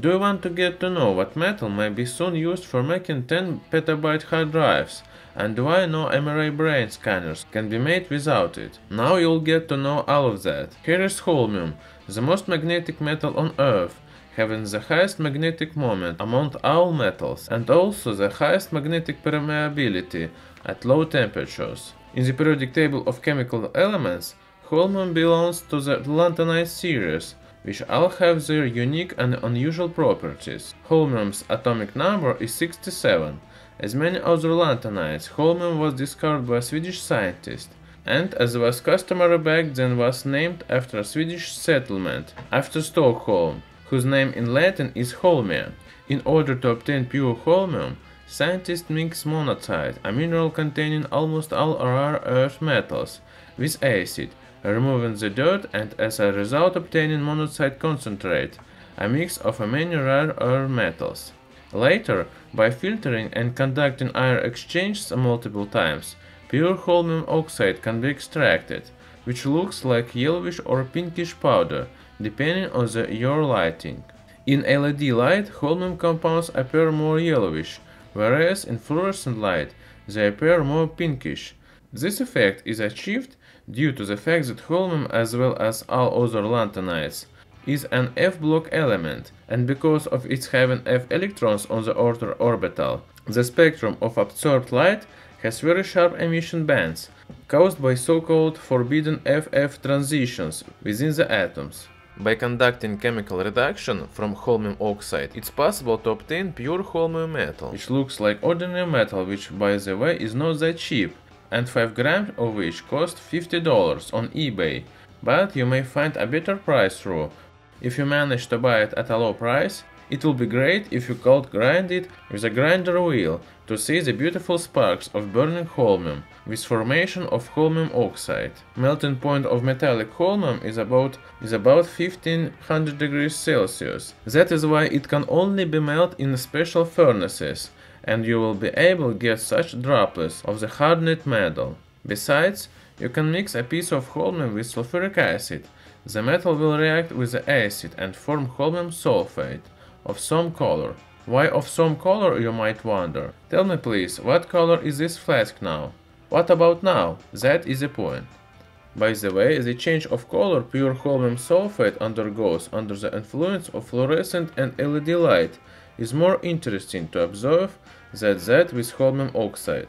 Do you want to get to know what metal may be soon used for making 10 petabyte hard drives, and why no MRI brain scanners can be made without it? Now you'll get to know all of that. Here is holmium, the most magnetic metal on Earth, having the highest magnetic moment among all metals, and also the highest magnetic permeability at low temperatures. In the periodic table of chemical elements, holmium belongs to the lanthanides series, which all have their unique and unusual properties. Holmium's atomic number is 67. As many other lanthanides, holmium was discovered by a Swedish scientist, and as was customary back then was named after a Swedish settlement, after Stockholm, whose name in Latin is Holmia. In order to obtain pure holmium, scientists mix monazite, a mineral containing almost all rare earth metals, with acid, removing the dirt and as a result obtaining monazite concentrate, a mix of many rare earth metals. Later, by filtering and conducting ion exchanges multiple times, pure holmium oxide can be extracted, which looks like yellowish or pinkish powder, depending on your lighting. In LED light, holmium compounds appear more yellowish, whereas in fluorescent light they appear more pinkish. This effect is achieved due to the fact that holmium, as well as all other lanthanides, is an F-block element, and because of its having F electrons on the outer orbital, the spectrum of absorbed light has very sharp emission bands, caused by so-called forbidden FF transitions within the atoms. By conducting chemical reduction from holmium oxide, it's possible to obtain pure holmium metal, which looks like ordinary metal, which by the way is not that cheap, and 5 grams of which cost $50 on eBay, but you may find a better price through. If you manage to buy it at a low price, it will be great if you could grind it with a grinder wheel to see the beautiful sparks of burning holmium with formation of holmium oxide. Melting point of metallic holmium is about 1500 degrees Celsius. That is why it can only be melted in special furnaces, and you will be able to get such droplets of the hardened metal. Besides, you can mix a piece of holmium with sulfuric acid. The metal will react with the acid and form holmium sulfate of some color. Why of some color, you might wonder? Tell me please, what color is this flask now? What about now? That is the point. By the way, the change of color pure holmium sulfate undergoes under the influence of fluorescent and LED light is more interesting to observe than that with holmium oxide.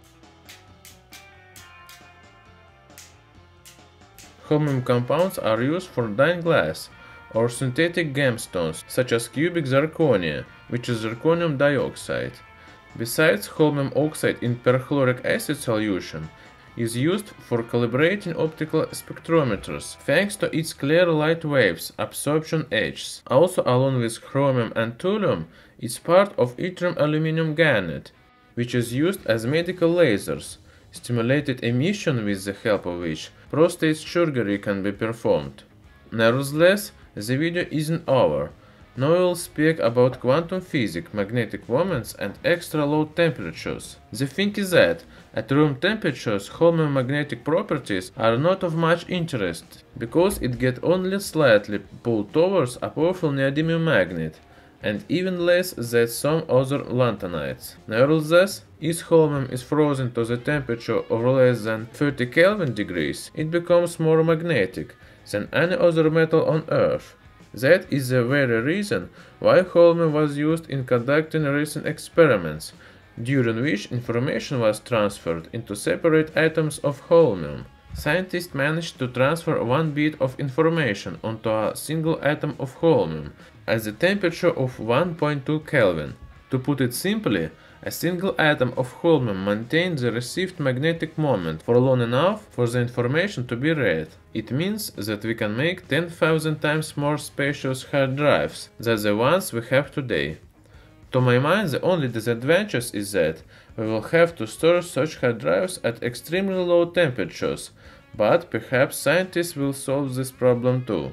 Holmium compounds are used for dyeing glass or synthetic gemstones, such as cubic zirconia, which is zirconium dioxide. Besides, holmium oxide in perchloric acid solution is used for calibrating optical spectrometers, thanks to its clear light waves absorption edges. Also, along with chromium and thulium, it's part of yttrium-aluminum garnet, which is used as medical lasers, stimulated emission with the help of which prostate surgery can be performed. Nevertheless, the video isn't over. Now we'll speak about quantum physics, magnetic moments and extra low temperatures. The thing is that, at room temperatures, holmium magnetic properties are not of much interest, because it gets only slightly pulled towards a powerful neodymium magnet, and even less than some other lanthanides. Nevertheless, if holmium is frozen to the temperature of less than 30 Kelvin degrees, it becomes more magnetic than any other metal on Earth. That is the very reason why holmium was used in conducting recent experiments, during which information was transferred into separate atoms of holmium. Scientists managed to transfer 1 bit of information onto a single atom of holmium at the temperature of 1.2 Kelvin. To put it simply, a single atom of holmium maintains the received magnetic moment for long enough for the information to be read. It means that we can make 10,000 times more spacious hard drives than the ones we have today. To my mind, the only disadvantage is that we will have to store such hard drives at extremely low temperatures, but perhaps scientists will solve this problem too.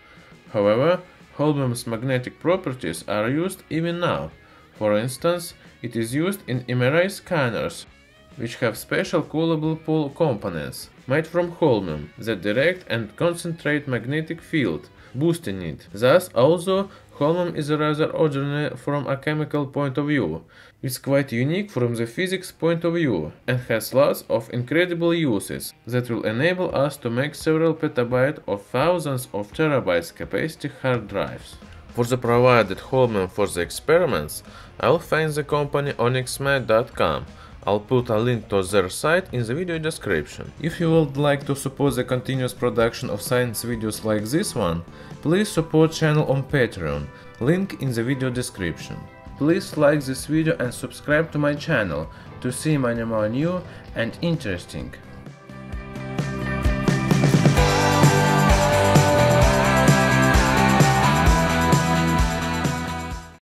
However, holmium's magnetic properties are used even now. For instance, it is used in MRI scanners, which have special coolable pool components made from holmium that direct and concentrate magnetic field, boosting it. Thus, although Holmium is rather ordinary from a chemical point of view. It's quite unique from the physics point of view and has lots of incredible uses that will enable us to make several petabyte or thousands of terabytes capacity hard drives. For the provided Holmium for the experiments, I'll find the company onyxmed.com. I'll put a link to their site in the video description. If you would like to support the continuous production of science videos like this one, please support channel on Patreon, link in the video description. Please like this video and subscribe to my channel to see many more new and interesting